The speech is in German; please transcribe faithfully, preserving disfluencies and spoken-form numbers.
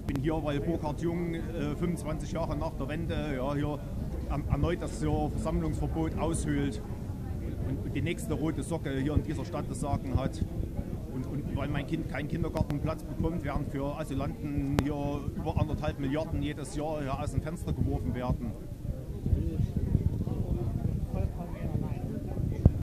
bin hier, weil Burkhard Jung äh, fünfundzwanzig Jahre nach der Wende ja, hier ähm, erneut das hier Versammlungsverbot aushöhlt und, und die nächste rote Socke hier in dieser Stadt das Sagen hat. Und, und weil mein Kind keinen Kindergartenplatz bekommt, während für Asylanten hier über anderthalb Milliarden jedes Jahr hier aus dem Fenster geworfen werden.